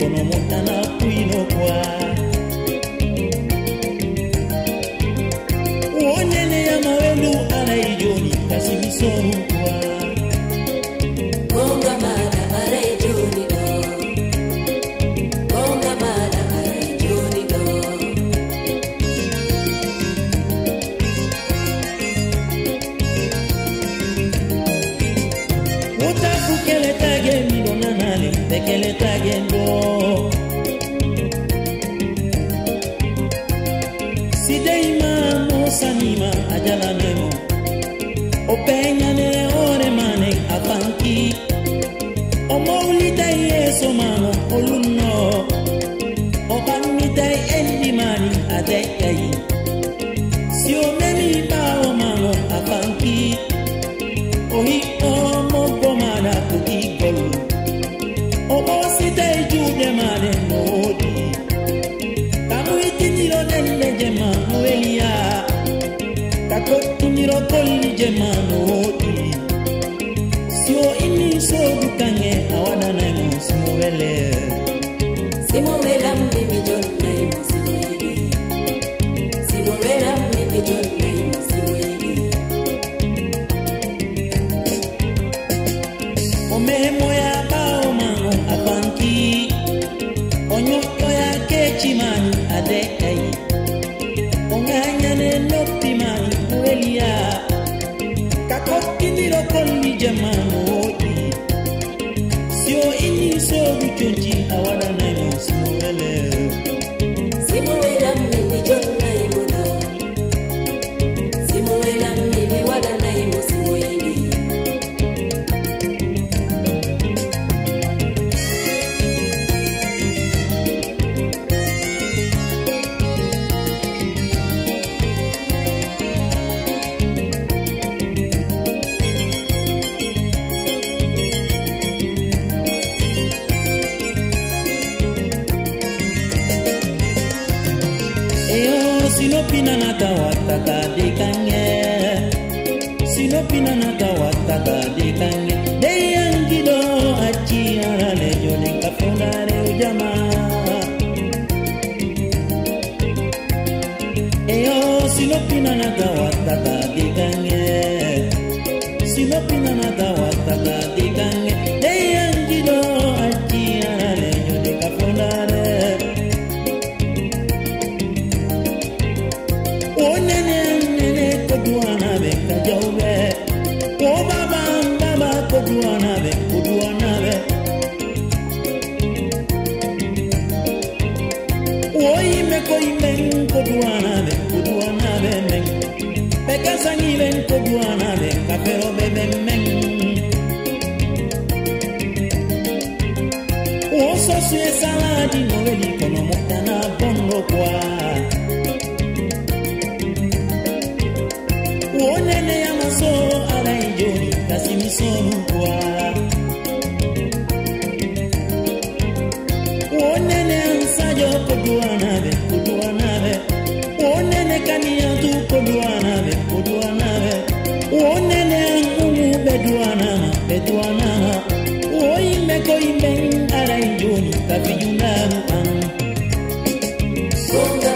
kono motana puino kwa Onene ya mawelu araijoni kasimisonu kwa Konga mada araijoni do Konga mada araijoni do Utaku kele tage midona nale tekele tage ndo Sideima mosanima ajala nemo Openya ne ore mane apanki Omoulita yeso mano oluno Obanita endi mani adekai Sio meni bao mano apanki Ohi omo pomana puti golu Omo sita jude mane modi Kamu itiniro nende jema noelia Kakotiniro koli jema modi Sio ini so dukange awana na imo simuwele Simuwela mimi jonna imo simuwele Simuwela mimi jonna imo simuwele Omemo ya bao mano apanki Onyoko ya kechimani adekai Onganya ne nopi mani muelia Kakokindiro koli jamano odi Sio ini so duchonji awada na imo simuwele Simuwela mimi jonna imo do Simuwela mimi wada na imo simuwele Sinopina natawataka dekange Sinopina natawataka dekange Deyangido achiara lejo nekapondare ujama Sinopina natawataka dekange Sinopina natawataka dekange Deyangido achiara lejo nekapondare Saladi noeli kono motana bongo kwa Onene ya maso alaijoni kasimisonu kwa Onene ansajo koduanabe Onene kaniyantu koduanabe Onene angumu beduanama Oime koime alaijoni kapiyunamu Konga